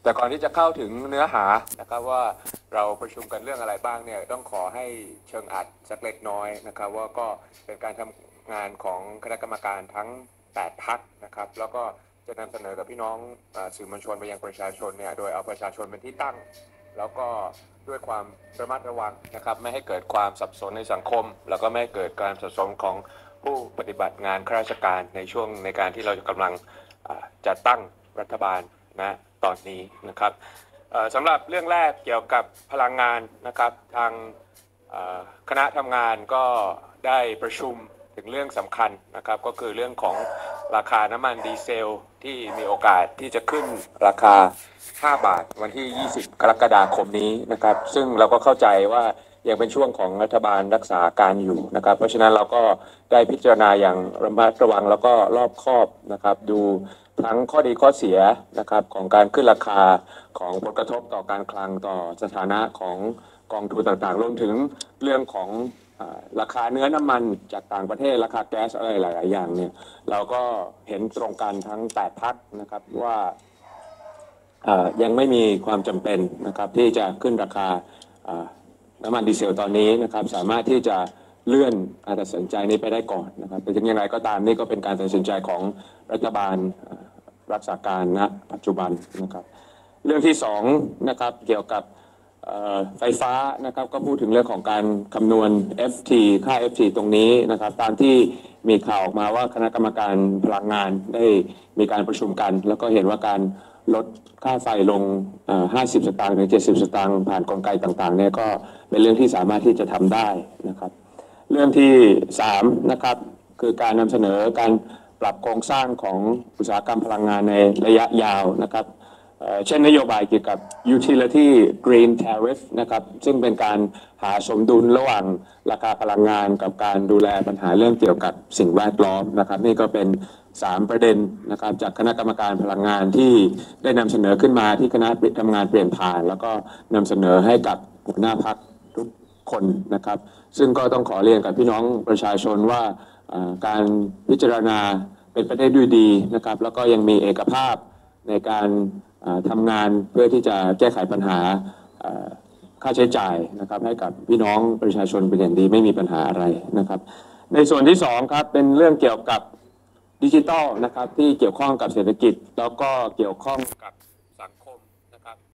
แต่ก่อนที่จะเข้าถึงเนื้อหานะครับว่าเราประชุมกันเรื่องอะไรบ้างเนี่ยต้องขอให้เชิงอัดสักเล็กน้อยนะครับว่าก็เป็นการทำงานของคณะกรรมการทั้ง8 พรรคนะครับแล้วก็จะนำเสนอกับพี่น้องสื่อมวลชนไปยังประชาชนเนี่ยโดยเอาประชาชนเป็นที่ตั้งแล้วก็ด้วยความระมัดระวังนะครับไม่ให้เกิดความสับสนในสังคมแล้วก็ไม่ให้เกิดการสับสนของผู้ปฏิบัติงานข้าราชการในช่วงในการที่เรากำลังจัดตั้งรัฐบาลนะตอนนี้นะครับสำหรับเรื่องแรกเกี่ยวกับพลังงานนะครับทางคณะทำงานก็ได้ประชุมถึงเรื่องสำคัญนะครับก็คือเรื่องของราคาน้ำมันดีเซลที่มีโอกาสที่จะขึ้นราคา5 บาทวันที่20 กรกฎาคมนี้นะครับซึ่งเราก็เข้าใจว่ายังเป็นช่วงของรัฐบาลรักษาการอยู่นะครับเพราะฉะนั้นเราก็ได้พิจารณาอย่างระมัดระวังแล้วก็รอบคอบนะครับดูทั้งข้อดีข้อเสียนะครับของการขึ้นราคาของผลกระทบต่อการคลังต่อสถานะของกองทุนต่างๆรวมถึงเรื่องของราคาเนื้อน้ำมันจากต่างประเทศราคาแก๊สอะไรหลายๆอย่างเนี่ยเราก็เห็นตรงกันทั้ง8 พรรคนะครับว่ายังไม่มีความจำเป็นนะครับที่จะขึ้นราคาน้ำมันดีเซลตอนนี้นะครับสามารถที่จะเลื่อนการตัดสินใจนี้ไปได้ก่อนนะครับแต่ถึงอย่างไรก็ตามนี่ก็เป็นการตัดสินใจของรัฐบาลรักษาการณปัจจุบันนะครับเรื่องที่2นะครับเกี่ยวกับไฟฟ้านะครับก็พูดถึงเรื่องของการคำนวณ FT ค่า FT ตรงนี้นะครับตามที่มีข่าวออกมาว่าคณะกรรมการพลังงานได้มีการประชุมกันแล้วก็เห็นว่าการลดค่าไฟลง50 สตางค์ถึง70 สตางค์ผ่านกลไกต่างๆเนี่ยก็เป็นเรื่องที่สามารถที่จะทำได้นะครับเรื่องที่3นะครับคือการนำเสนอการปรับโครงสร้างของอุตสาหกรรมพลังงานในระยะยาวนะครับเช่นนโยบายเกี่ยวกับ utility green tariff นะครับซึ่งเป็นการหาสมดุลระหว่างราคาพลังงานกับการดูแลปัญหาเรื่องเกี่ยวกับสิ่งแวดล้อมนะครับนี่ก็เป็น3 ประเด็นนะครับจากคณะกรรมการพลังงานที่ได้นำเสนอขึ้นมาที่คณะทำงานเปลี่ยนผ่านแล้วก็นำเสนอให้กับหัวหน้าพรรคทุกคนนะครับซึ่งก็ต้องขอเรียนกับพี่น้องประชาชนว่าการพิจารณาเป็นไปได้ด้วยดีนะครับแล้วก็ยังมีเอกภาพในการทำงานเพื่อที่จะแก้ไขปัญหาค่าใช้จ่ายนะครับให้กับพี่น้องประชาชนเป็นอย่างดีไม่มีปัญหาอะไรนะครับในส่วนที่2ครับเป็นเรื่องเกี่ยวกับดิจิทัลนะครับที่เกี่ยวข้องกับเศรษฐกิจแล้วก็เกี่ยวข้องกับสังคมนะครับ